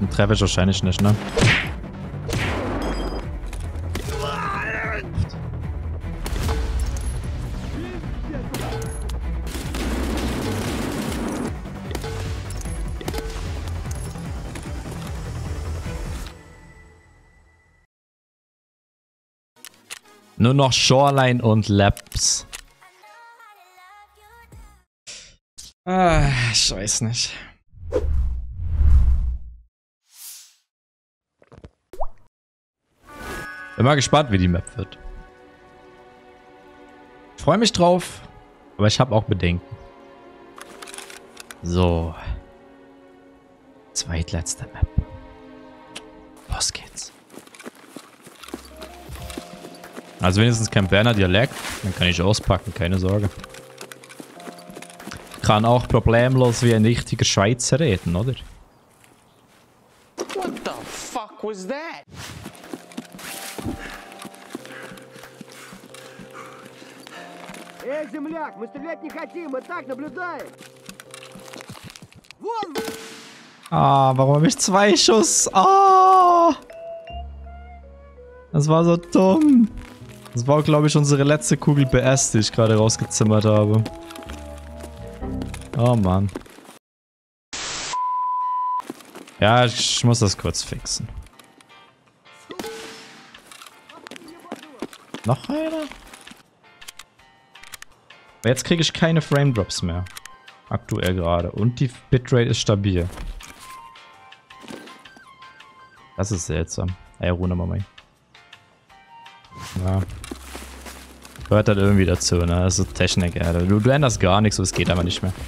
Den treffe ich wahrscheinlich nicht, ne? Nur noch Shoreline und Labs. Ah, ich weiß nicht. Bin mal gespannt, wie die Map wird. Ich freue mich drauf, aber ich habe auch Bedenken. So. Zweitletzte Map. Los geht's. Also wenigstens kein Berner Dialekt. Dann kann ich auspacken, keine Sorge. Kann auch problemlos wie ein richtiger Schweizer reden, oder? What the fuck was that? Эй, земляк, мы стрелять не хотим, мы так наблюдаем. Вон! Ah, warum habe ich 2 Schuss? Ah! Das war so dumm. Das war, glaube ich, unsere letzte Kugel BS, die ich gerade rausgezimmert habe. Oh Mann. Ja, ich muss das kurz fixen. Noch einer? Aber jetzt kriege ich keine Frame Drops mehr. Aktuell gerade. Und die Bitrate ist stabil. Das ist seltsam. Ey, Rune Mama. Ja. Gehört halt irgendwie dazu, ne? Das ist Technik, Alter. Du änderst gar nichts, so es geht einfach nicht mehr.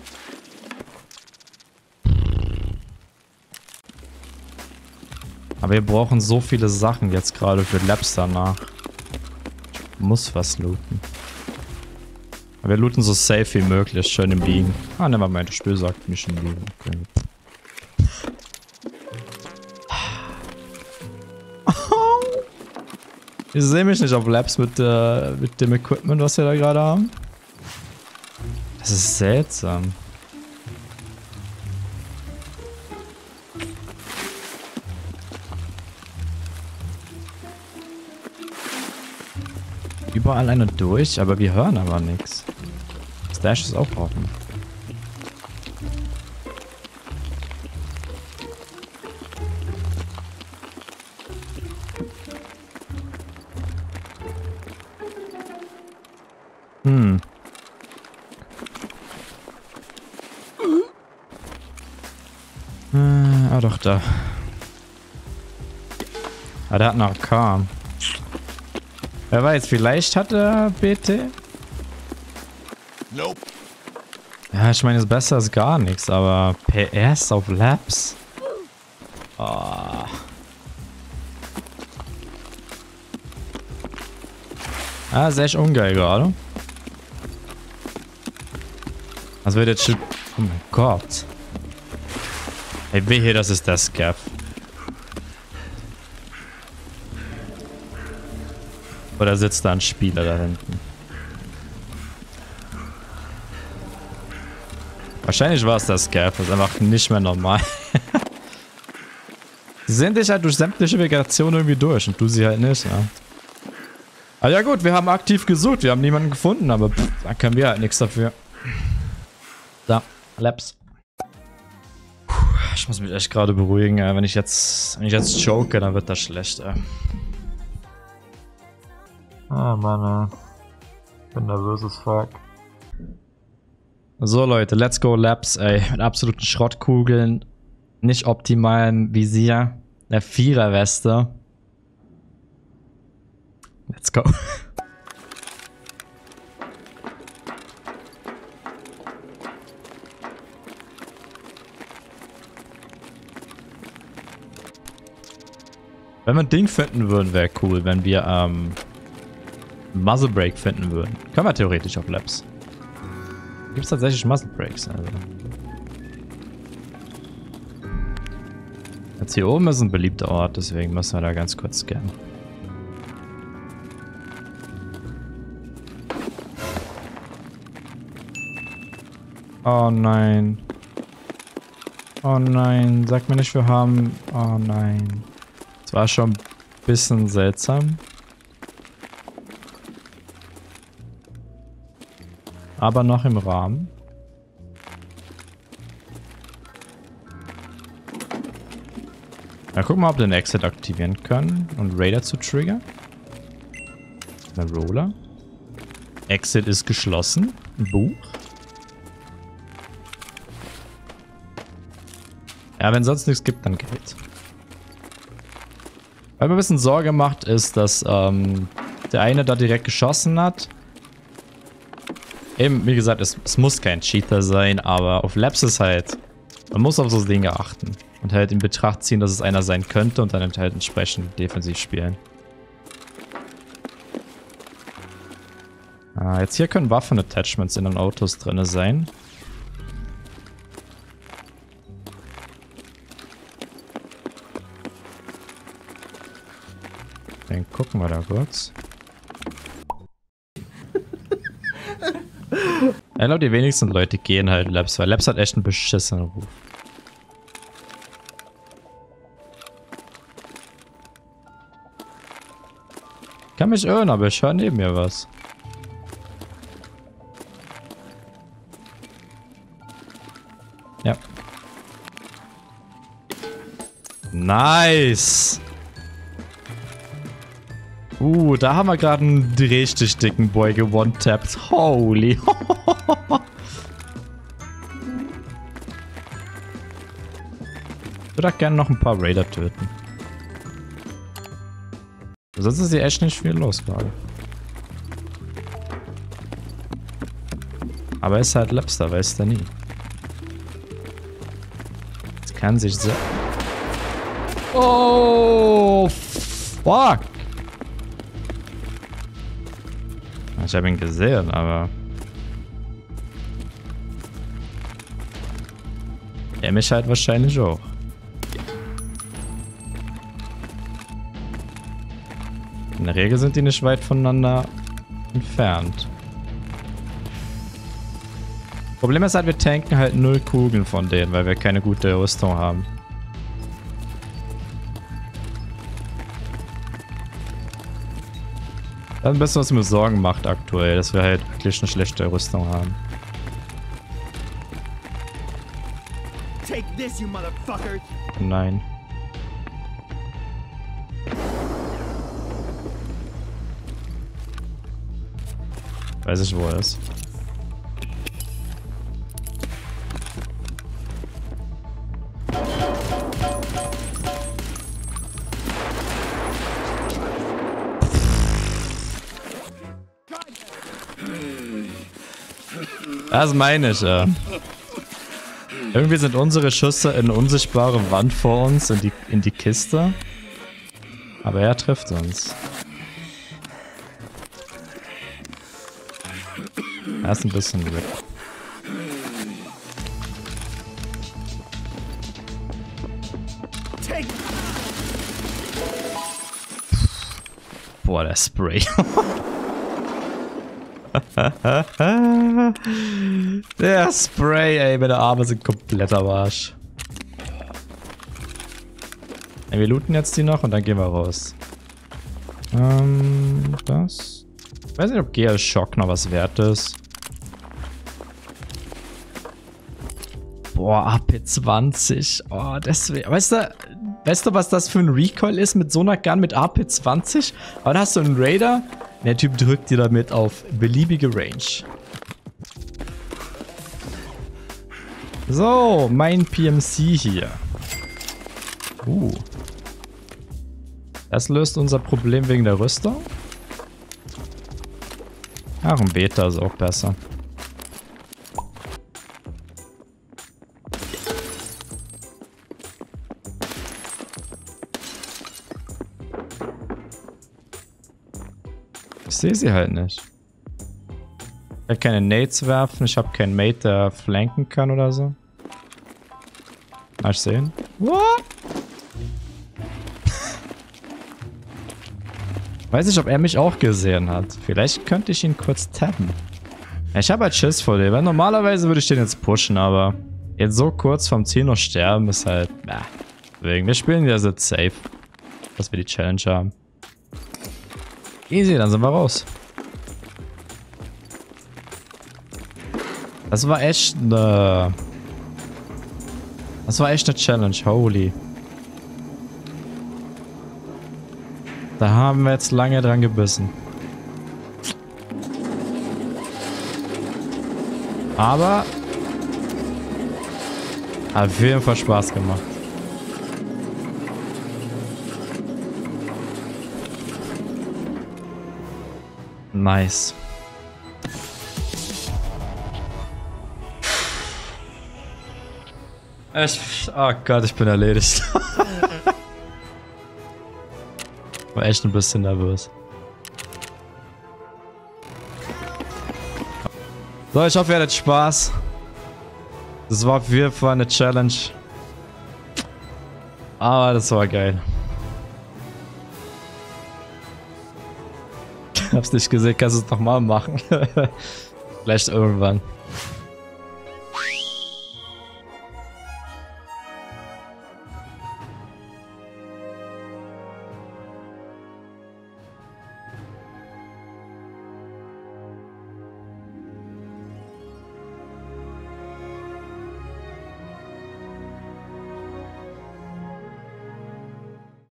Aber wir brauchen so viele Sachen jetzt gerade für Labs danach. Ich muss was looten. Aber wir looten so safe wie möglich, schön im Liegen. Ah, ne, mein Spiel sagt mich im Liegen. Okay. Ich sehe mich nicht auf Labs mit dem Equipment, was wir da gerade haben. Das ist seltsam. Überall eine durch, aber wir hören aber nichts. Stash ist auch offen. Ah, doch, da. Ah, der hat noch AK. Wer weiß, vielleicht hat er BT? Nope. Ja, ich meine, ist besser als gar nichts, aber PS auf Labs? Oh. Ah, ist echt ungeil gerade. Was wird jetzt schon... Oh mein Gott. Ey, wehe, das ist der Scav. Oder sitzt da ein Spieler da hinten? Wahrscheinlich war es der Scav, das ist einfach nicht mehr normal. Sie sind dich halt durch sämtliche Vegetation irgendwie durch und du sie halt nicht, ja. Aber ja gut, wir haben aktiv gesucht, wir haben niemanden gefunden, aber pff, da können wir halt nichts dafür. Da, Labs. Ich muss mich echt gerade beruhigen, ey. Wenn ich jetzt choke, dann wird das schlecht, ey. Ah, Mann, ich bin nervös as fuck. So, Leute, let's go Labs, ey. Mit absoluten Schrottkugeln. Nicht optimalem Visier. Der Vierer-Weste. Let's go. Wenn wir ein Ding finden würden, wäre cool, wenn wir Muzzle Break finden würden. Können wir theoretisch auf Labs. Gibt es tatsächlich Muzzle Breaks? Also. Jetzt hier oben ist ein beliebter Ort, deswegen müssen wir da ganz kurz scannen. Oh nein. Oh nein, sag mir nicht, wir haben... Oh nein. Das war schon ein bisschen seltsam. Aber noch im Rahmen. Ja, gucken wir, ob wir den Exit aktivieren können und Raider zu triggern. Eine Roller. Exit ist geschlossen. Ein Buch. Ja, wenn sonst nichts gibt, dann Geld. Was mir ein bisschen Sorge macht, ist, dass der eine da direkt geschossen hat. Eben, wie gesagt, es muss kein Cheater sein, aber auf Labs ist halt, man muss auf so Dinge achten. Und halt in Betracht ziehen, dass es einer sein könnte und dann halt entsprechend defensiv spielen. Jetzt hier können Waffen-Attachments in den Autos drin sein. Dann gucken wir da kurz. Ich glaube, die wenigsten Leute gehen halt Labs, weil Labs hat echt einen beschissenen Ruf. Ich kann mich irren, aber ich höre neben mir was. Ja. Nice! Da haben wir gerade einen richtig dicken Boy gewone-tappt. Holy. Ich würde auch gerne noch ein paar Raider töten. Sonst ist hier echt nicht viel los gerade. Aber er ist halt Labster, weiß der nie. Das kann sich so... Oh, fuck! Ich habe ihn gesehen, aber... Er mich halt wahrscheinlich auch. In der Regel sind die nicht weit voneinander entfernt. Problem ist halt, wir tanken halt 0 Kugeln von denen, weil wir keine gute Rüstung haben. Das ist ein bisschen, was mir Sorgen macht aktuell, dass wir halt wirklich eine schlechte Rüstung haben. Take this, you motherfucker! Nein. Weiß ich, wo er ist. Das meine ich, ja. Irgendwie sind unsere Schüsse in eine unsichtbare Wand vor uns, in die Kiste. Aber er trifft uns. Er ist ein bisschen weg. Boah, der Spray. Der Spray, ey, meine Arme sind komplett am Arsch. Ey, wir looten jetzt die noch und dann gehen wir raus. Das. Ich weiß nicht, ob GL Shock noch was wert ist. Boah, AP20. Oh, deswegen. Weißt du, was das für ein Recoil ist mit so einer Gun mit AP20? Aber da hast du einen Raider. Der Typ drückt dir damit auf beliebige Range. So, mein PMC hier. Das löst unser Problem wegen der Rüstung. Ach, ein Beta ist auch besser. Ich sehe sie halt nicht. Ich kann keine Nades werfen. Ich habe keinen Mate, der flanken kann oder so. Mal sehen. What? Weiß nicht, ob er mich auch gesehen hat. Vielleicht könnte ich ihn kurz tappen. Ja, ich habe halt Schiss vor dem. Normalerweise würde ich den jetzt pushen, aber Jetzt so kurz vom Ziel noch sterben ist halt... Ja, deswegen, wir spielen ja jetzt safe. Dass wir die Challenge haben. Easy, dann sind wir raus. Das war echt eine... Das war echt eine Challenge, holy. Da haben wir jetzt lange dran gebissen. Aber... Hat auf jeden Fall Spaß gemacht. Nice. Oh Gott, ich bin erledigt. War echt ein bisschen nervös. So, ich hoffe, ihr hattet Spaß. Das war auf jeden Fall eine Challenge. Aber das war geil. Ich hab's nicht gesehen, kannst du es nochmal machen. Vielleicht irgendwann.